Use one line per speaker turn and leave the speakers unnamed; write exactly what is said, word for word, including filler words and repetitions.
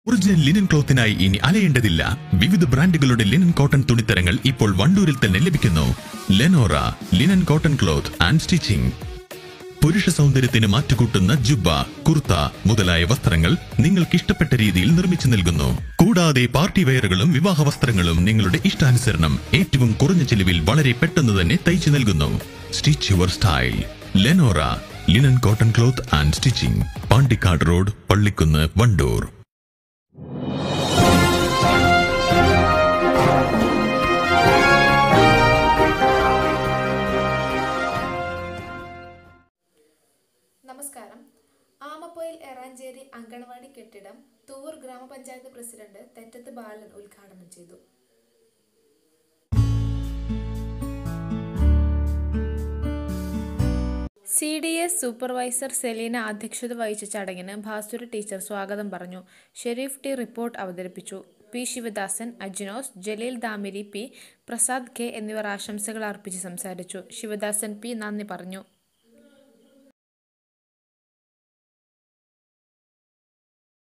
Original linen ക്ലോത്തിനായി ഇനി അലയേണ്ടതില്ല. വിവിധ ബ്രാൻഡുകളുടെ ലിനൻ കോട്ടൺ തുണിത്തരങ്ങൾ ഇപ്പോൾ വണ്ടൂരിൽ തന്നെ ലഭിക്കുന്നു. Lenora linen cotton cloth and stitching. പുരുഷ സൗന്ദര്യത്തിന് മാറ്റുകൂട്ടുന്ന ജുബ്ബ, കുർത്ത മുതലായ വസ്ത്രങ്ങൾ നിങ്ങൾക്ക് ഇഷ്ടപ്പെട്ട രീതിയിൽ നിർമ്മിച്ചു നൽകുന്നു. കൂടാതെ പാർട്ടി വെയറുകളും വിവാഹ വസ്ത്രങ്ങളും നിങ്ങളുടെ ഇഷ്ടാനുസരണം ഏറ്റവും കുറഞ്ഞ ചെലവിൽ വളരെ പെട്ടെന്ന് തന്നെ തയ്ച്ചു നൽകുന്നു. Stitch your style. Lenora linen cotton cloth and stitching, Pandikkad road, Pallikkunnu, Wandoor.
നമസ്കാരം. ആമപ്പൊയിൽ എറാഞ്ചേരി അങ്കണവാടി കെട്ടിടം തൂവൂർ ഗ്രാമപഞ്ചായത്ത് പ്രസിഡന്റ് തെറ്റത്ത് ബാലൻ ഉദ്ഘാടനം ചെയ്തു. C D S supervisor Selina അധ്യക്ഷത വഹിച്ച ചടങ്ങിന് ഭാസുര ടീച്ചർ സ്വാഗതം പറഞ്ഞു. ഷെരീഫ് ടി റിപ്പോർട്ട് അവതരിപ്പിച്ചു. P Sivadasan, Ajnos, Jaleel Damiri, P Prasad K എന്നിവർ ആശംസകൾ അർപ്പിച്ച് സംസാരിച്ചു. ശിവദാസൻ പി നന്ദി പറഞ്ഞു.